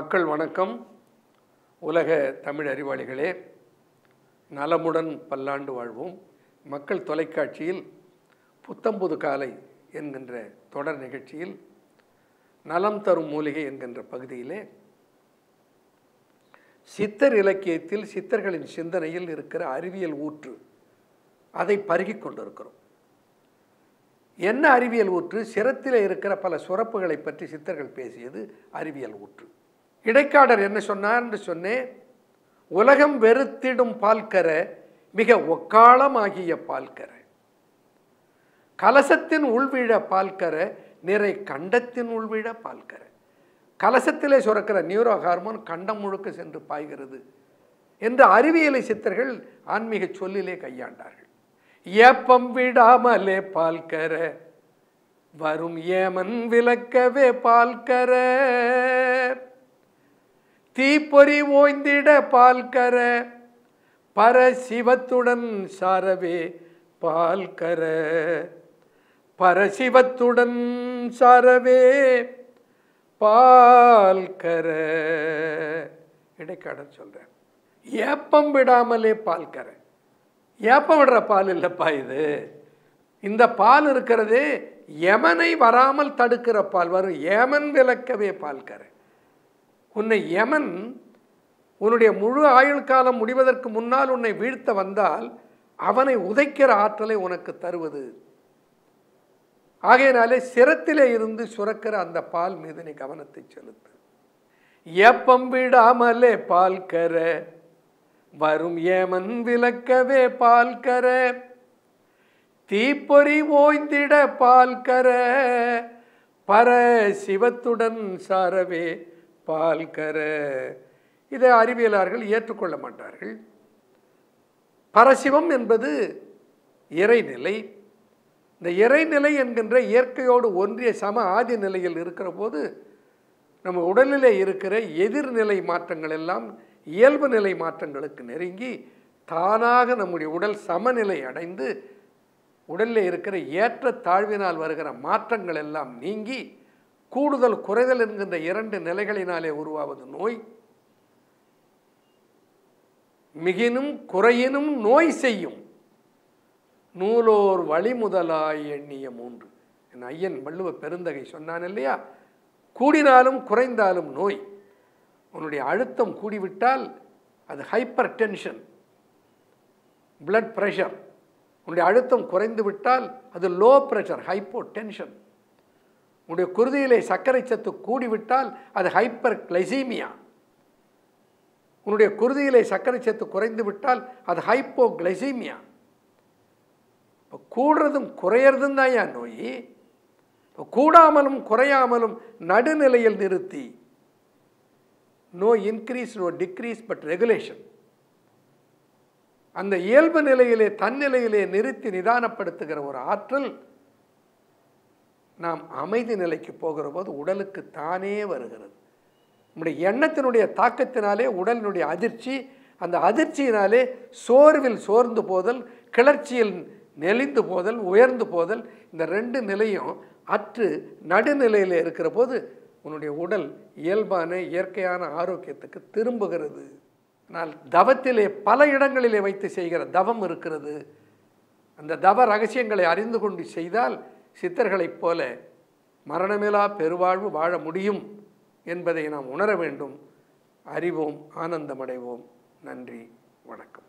மக்கள் வணக்கம். உலக தமிழ் அறிவாளிகளே, நலமுடன் பல்லாண்டு வாழ்வோம். மக்கள் தொலைக்காட்சியில் புத்தம்புது காலை என்கின்ற தொடர் நிகழ்ச்சியில் நலம் தரும் மூலிகை என்கின்ற பகுதியிலே சித்தர் இலக்கியத்தில் சித்தர்களின் சிந்தனையில் இருக்கிற அறிவியல் ஊற்று அதை பருகிக் கொண்டிருக்கிறோம். என்ன அறிவியல் ஊற்று? சிரத்தில் இருக்கிற பல சுரப்புகளை பற்றி சித்தர்கள் பேசியது அறிவியல் ஊற்று. இடைக்காடர் என்ன சொன்னார் என்று சொன்னேன். உலகம் வெறுத்திடும் பால்கர மிக ஒக்காளமாகிய பால்கர, கலசத்தின் உள்விழ பால்கர நிறை கண்டத்தின் உள்விழ பால்கர. கலசத்திலே சுரக்கிற நியூரோ ஹார்மோன் கண்டம் முழுக்க சென்று பாய்கிறது என்ற அறிவியலை சித்தர்கள் ஆன்மீக சொல்லிலே கையாண்டார்கள். ஏப்பம் விடாமலே பால்கர வரும் ஏமன் விளக்கவே பால்கர, தீப்பொறி ஓய்ந்திட பால்கர பரசிவத்துடன் சாரவே பால்கர, பரசிவத்துடன் சாரவே பால்கர. இடைக்காடர் சொல்றார், ஏப்பம் விடாமலே பால்கர. ஏப்பம் விடுற பால் இல்லைப்பா இது. இந்த பால் இருக்கிறதே யமனை வராமல் தடுக்கிற பால். வரும் ஏமன் விளக்கவே பால்கர. உன்னை யமன் உன்னுடைய முழு ஆயுள் காலம் முடிவதற்கு முன்னால் உன்னை வீழ்த்த வந்தால் அவனை உதைக்கிற ஆற்றலை உனக்கு தருவது. ஆகையினாலே சிரத்திலே இருந்து சுரக்கிற அந்த பால் மீது நீ கவனத்தை செலுத்து. ஏப்பம் விடாமலே பால்கர வரும் ஏமன் விளக்கவே பால்கர, தீப்பொறி ஓய்ந்திட பால்கர பர சிவத்துடன் சாரவே பால்கர. இதை அறிவியலாளர்கள் ஏற்றுக்கொள்ள மாட்டார்கள். பரசிவம் என்பது இறைநிலை. இந்த இறைநிலை என்கின்ற இயற்கையோடு ஒன்றிய சம ஆதி நிலையில் இருக்கிற போது நம்ம உடலிலே இருக்கிற எதிர்நிலை மாற்றங்கள் எல்லாம் இயல்பு நிலை மாற்றங்களுக்கு நெருங்கி தானாக நம்முடைய உடல் சமநிலை அடைந்து உடலில் இருக்கிற ஏற்ற தாழ்வினால் வருகிற மாற்றங்கள் எல்லாம் நீங்கி கூடுதல் குறைதல் என்கின்ற இரண்டு நிலைகளினாலே உருவாவது நோய். மிகினும் குறையினும் நோய் செய்யும் நூலோர் வழிமுதலாய் எண்ணிய மூன்று. என் ஐயன் வள்ளுவ பெருந்தகை சொன்னான் இல்லையா, கூடினாலும் குறைந்தாலும் நோய். உன்னுடைய அழுத்தம் கூடிவிட்டால் அது ஹைப்பர் டென்ஷன், பிளட் ப்ரெஷர். உன்னுடைய அழுத்தம் குறைந்து விட்டால் அது லோ ப்ரெஷர், ஹைப்போ டென்ஷன். உன்னுடைய குருதியிலே சர்க்கரை சத்து கூடிவிட்டால் அது ஹைப்பர் கிளைசீமியா. உன்னுடைய குருதியிலே சர்க்கரை சத்து குறைந்து விட்டால் அது ஹைப்போ கிளைசீமியா. இப்போ கூடுறதும் குறையறதும் தான் ஏன் நோய். இப்போ கூடாமலும் குறையாமலும் நடுநிலையில் நிறுத்தி, no increase no decrease but regulation, அந்த இயல்பு நிலையிலே தன்னிலையிலே நிறுத்தி நிதானப்படுத்துகிற ஒரு ஆற்றல் நாம் அமைதி நிலைக்கு போகிற போது உடலுக்கு தானே வருகிறது. நம்முடைய எண்ணத்தினுடைய தாக்கத்தினாலே உடலினுடைய அதிர்ச்சி, அந்த அதிர்ச்சியினாலே சோர்வில் சோர்ந்து போதல், கிளர்ச்சியில் நெளிந்து போதல், உயர்ந்து போதல், இந்த ரெண்டு நிலையும் அற்று நடுநிலையில் இருக்கிற போது உன்னுடைய உடல் இயல்பான இயற்கையான ஆரோக்கியத்துக்கு திரும்புகிறது. ஆனால் தவத்திலே பல இடங்களிலே வைத்து செய்கிற தவம் இருக்கிறது. அந்த தவ ரகசியங்களை அறிந்து கொண்டு செய்தால் சித்தர்களைப் போல மரணமிலா பெருவாழ்வு வாழ முடியும் என்பதை நாம் உணர வேண்டும். அறிவோம், ஆனந்தமடைவோம். நன்றி, வணக்கம்.